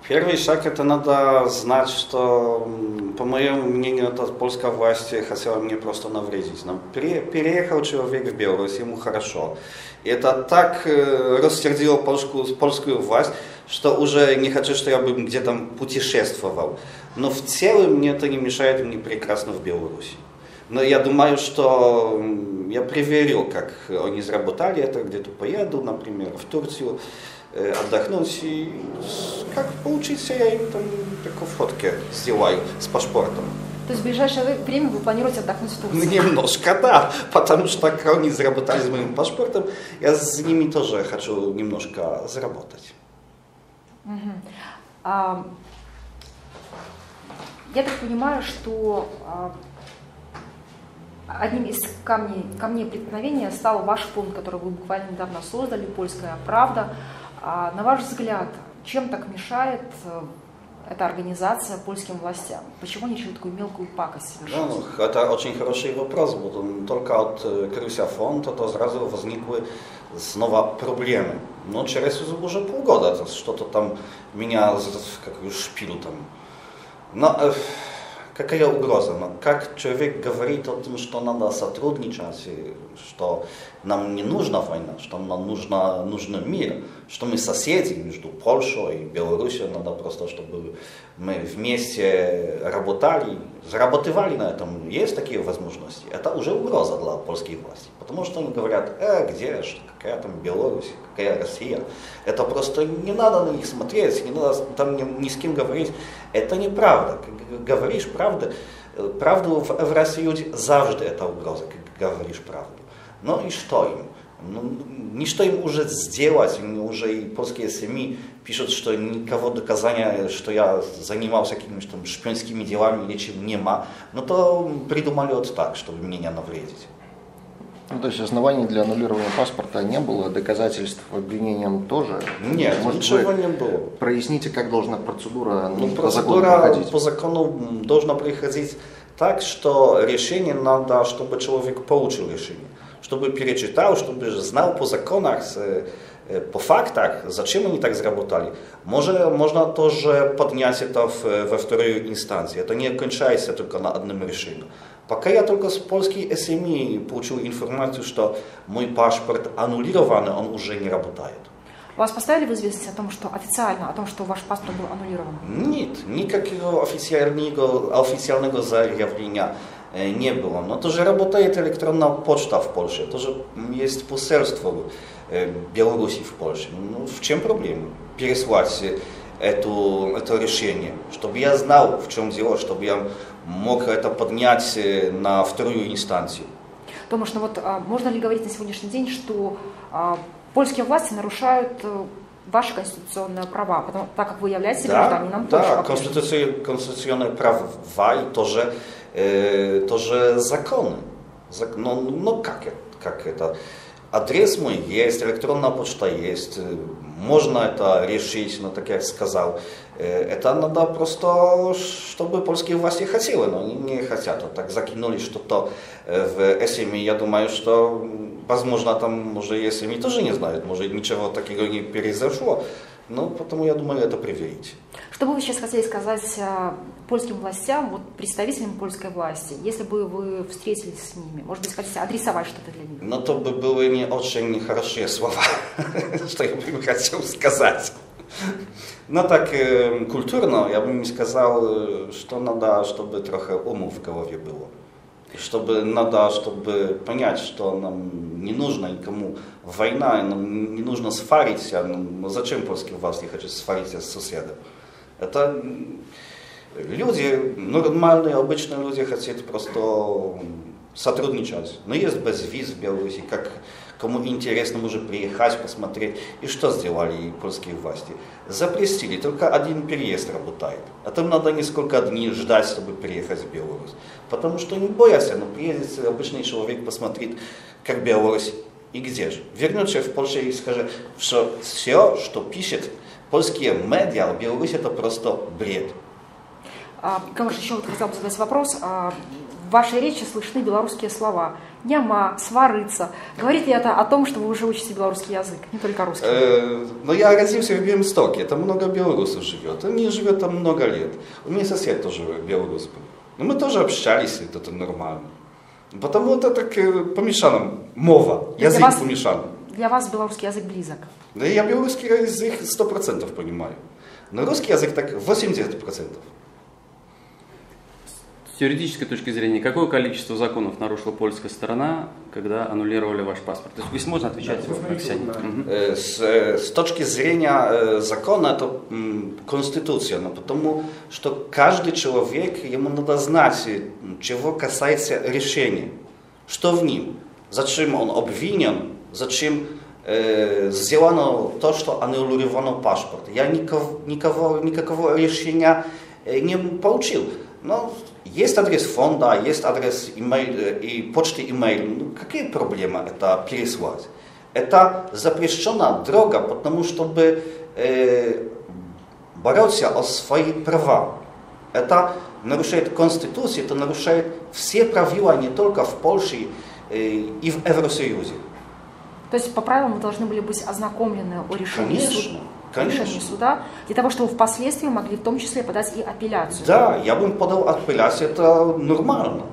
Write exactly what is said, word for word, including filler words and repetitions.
Первый шаг это надо знать, что, по моему мнению, это польская власть хотела мне просто навредить. Но переехал человек в Беларусь, ему хорошо. И это так рассердило польскую, польскую власть, что уже не хочу, что я бы где-то путешествовал. Но в целом мне это не мешает, мне прекрасно в Беларуси. Но я думаю, что я проверил, как они заработали это, где-то поеду, например, в Турцию, отдохнуть и как получится, я им там такую фотку сделаю с паспортом. То есть в ближайшее время вы планируете отдохнуть в Турции? Немножко, да, потому что как они заработали с моим паспортом, я с ними тоже хочу немножко заработать. Угу. А, я так понимаю, что а, одним из камней, камней преткновения стал ваш фонд, который вы буквально недавно создали, «Польская правда». А, на ваш взгляд, чем так мешает эта организация польским властям? Почему они решили такую мелкую пакость совершить? Ну, это очень хороший вопрос, bo только открылся фонд, то сразу возникły снова проблемы. Но через уже полгода что-то там меня как шпилю там. Но какая угроза? Но как человек говорит о том, что надо сотрудничать, что нам не нужна война, что нам нужно, нужен мир, что мы соседи между Польшей и Беларусью, надо просто, чтобы мы вместе работали, зарабатывали на этом. Есть такие возможности. Это уже угроза для польской власти. Потому что они говорят, э, где же, какая там Беларусь, какая Россия. Это просто не надо на них смотреть, не надо там ни, ни с кем говорить. Это неправда. Как говоришь правду, правду в, в России люди завжди это угроза, как говоришь правду. Ну и что им? Ну, ничто им уже сделать, уже и польские СМИ пишут, что никого доказания, что я занимался какими-то там шпионскими делами или чем нема. Но то придумали вот так, чтобы мне не навредить. Ну, то есть оснований для аннулирования паспорта не было, доказательств обвинениям тоже? Нет, может, ничего не было. Проясните, как должна процедура, ну, по процедура закону проходить? По закону должна проходить так, что решение надо, чтобы человек получил решение. Чтобы перечитал, чтобы знал по законах, по фактах, зачем они так заработали. Можно, можно тоже поднять это в, во вторую инстанцию. Это не кончается только на одном решении. Пока я только с польской СМИ получил информацию, что мой паспорт аннулирован, он уже не работает. Вас поставили в известность о том, что официально, о том, что ваш паспорт был аннулирован? Нет, никакого официального, официального заявления не было. Но тоже работает электронная почта в Польше, тоже есть посольство Беларуси в Польше. Ну, в чем проблема? Переслать эту, это решение, чтобы я знал, в чем дело, чтобы я мог это поднять на вторую инстанцию. Томаш, ну вот а, можно ли говорить на сегодняшний день, что а, польские власти нарушают а, ваши конституционные права, потому, так как вы являетесь да, гражданином Польши? Да, конституция, конституционные права и тоже, э, тоже законы. Зак, но, но как, как это? Адрес мой есть, электронная почта есть, можно это решить, но так я сказал, это надо просто, чтобы польские власти хотели, но они не хотят. Вот так закинули что-то в СМИ, я думаю, что, возможно, там, может, СМИ тоже не знают, может, ничего такого не произошло, но потому, я думаю, это проверить. Что бы вы сейчас хотели сказать польским властям, вот представителям польской власти, если бы вы встретились с ними? Может быть, хотите адресовать что-то для них? Ну, то бы были не очень хорошие слова, что я бы хотел сказать. Но так э, культурно я бы им сказал, что надо, чтобы трохи уму в голове было. Чтобы надо, чтобы понять, что нам не нужно никому война, нам не нужно свариться. Ну, зачем польские власти хотят свариться с соседом? Это люди, нормальные, обычные люди хотят просто сотрудничать. Но есть без виз в Беларуси, как кому интересно, может приехать, посмотреть. И что сделали польские власти? Запретили, только один переезд работает. А там надо несколько дней ждать, чтобы приехать в Беларусь. Потому что не боятся, но приедет обычный человек, посмотрит, как Беларусь и где же. Вернется в Польшу и скажет, что все, что пишет польские медиа в Беларуси, это просто бред. А, конечно, еще вот хотел бы задать вопрос. вашей речи слышны белорусские слова. Няма, сварыться. Говорит ли это о том, что вы уже учите белорусский язык, не только русский? Э, но я родился в Белостоке, там много белорусов живет. Они живут там много лет. У меня сосед тоже белорус был. Но мы тоже общались, это нормально. Потому это так помешано. Мова, язык для вас, помешан. Для вас белорусский язык близок? Да я белорусский язык сто процентов понимаю. Но русский язык так восемьдесят процентов. С теоретической точки зрения, какое количество законов нарушила польская сторона, когда аннулировали ваш паспорт? То есть здесь можно отвечать как сядь. С, с точки зрения закона это конституция, но потому что каждый человек, ему надо знать, чего касается решения, что в нем, зачем он обвинен, зачем э, сделано то, что аннулировано паспорт. Я никого, никого, никакого решения не получил. Но есть адрес фонда, есть адрес имейл, и почты имейл. Ну, какие проблемы это переслать? Это запрещенная дорога, потому чтобы э, бороться о свои права. Это нарушает Конституцию, это нарушает все правила не только в Польше э, и в Евросоюзе. То есть по правилам вы должны были быть ознакомлены о решении Конечно. суда? Конечно. Решение суда, для того, чтобы впоследствии могли в том числе подать и апелляцию. Да, я бы подал апелляцию, это нормально.